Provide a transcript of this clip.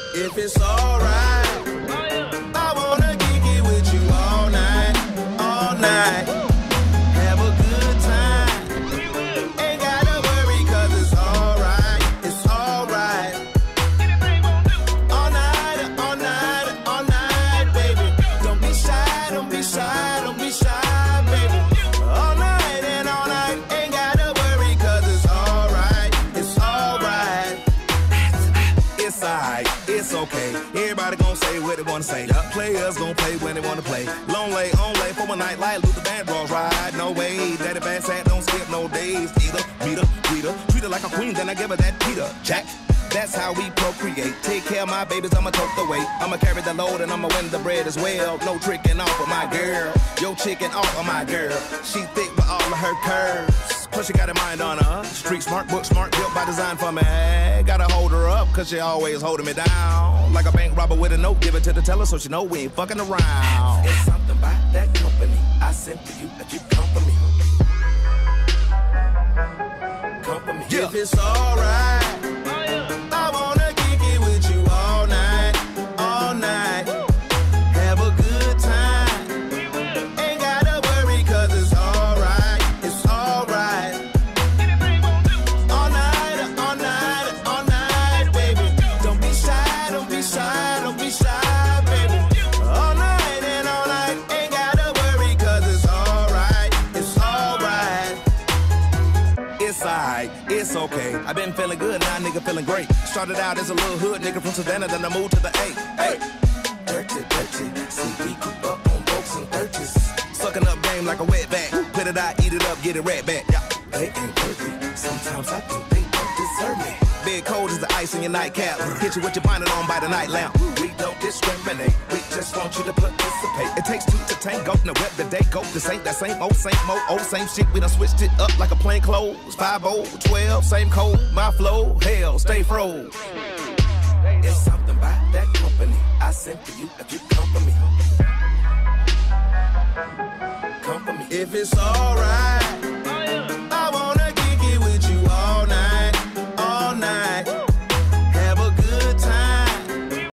If it's alright, I wanna kick it with you all night, all night. Have a good time. Ain't gotta worry, cause it's alright, it's alright. All night, all night, all night, baby. Don't be shy, don't be shy, don't be shy, baby. All night and all night, ain't gotta worry, cause it's alright, it's alright. It's alright, it's okay. Everybody gon' say what they wanna say. Players gon' play when they wanna play. Long lay, on lay for a night like Luther Vandross ride. No way, daddy bad sad, don't skip no days. Either, meet her, greet her, treat her like a queen, then I give her that Peter. Jack. That's how we procreate. Take care of my babies, I'ma tote the weight. I'ma carry the load and I'ma win the bread as well. No tricking off of my girl. Yo chicken off of my girl. She thick with all of her curves. Plus she got a mind on her. Street smart, book smart, built by design for me. Gotta hold her up, cause she always holding me down. Like a bank robber with a note, give it to the teller so she know we ain't fucking around. It's something about that company I sent for you that you come for me. Come for me. Yeah. If it's alright, I wanna kick it with you all night, all night. Have a good time. Ain't gotta worry, cause it's alright, it's alright. All night, all night, all night, baby. Don't be shy, don't be shy, don't be shy, baby. All night and all night, ain't gotta worry, cause it's alright, it's alright. It's alright, it's okay. I've been feeling good, now nigga feeling great. Started out as a little hood nigga from Savannah, then I moved to the A. Hey, dirty, dirty. See, we grew up on boats and thirties. Sucking up game like a wet back. Put it out, eat it up, get it right back. Yeah. They ain't worthy. Sometimes I think they don't deserve me. Big cold is the ice in your nightcap. Hit you with your bonnet on by the night lamp. We don't discriminate. We just want you to participate. It takes two to tango. Now rep the day go. This ain't that same old, same shit. We done switched it up like a plain clothes. 5-0, 12, same code. My flow, hell, stay froze. It's something about that company I sent for you if you come for me. Come for me. If it's alright,